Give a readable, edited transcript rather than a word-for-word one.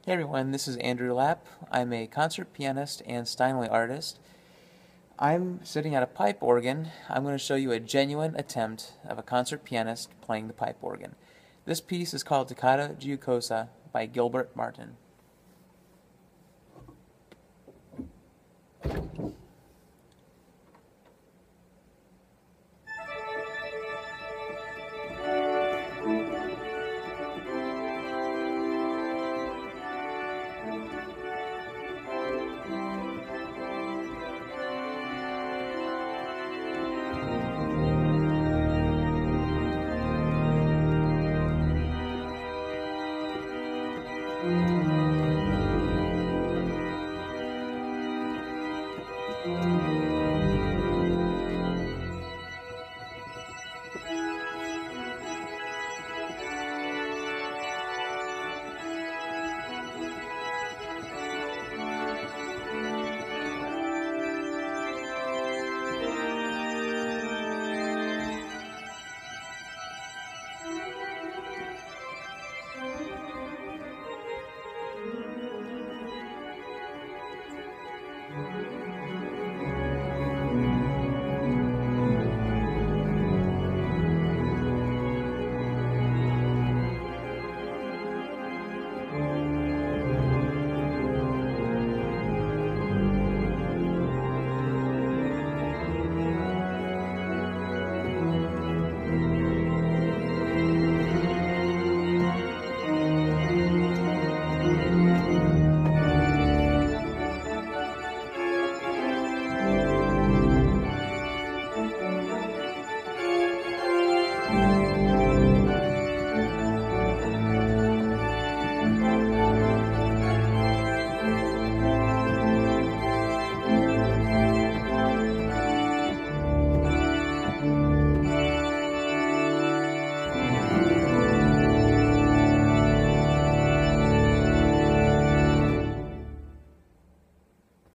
Hey everyone, this is Andrew Lapp. I'm a concert pianist and Steinway artist. I'm sitting at a pipe organ. I'm going to show you a genuine attempt of a concert pianist playing the pipe organ. This piece is called Toccata Giocosa by Gilbert Martin.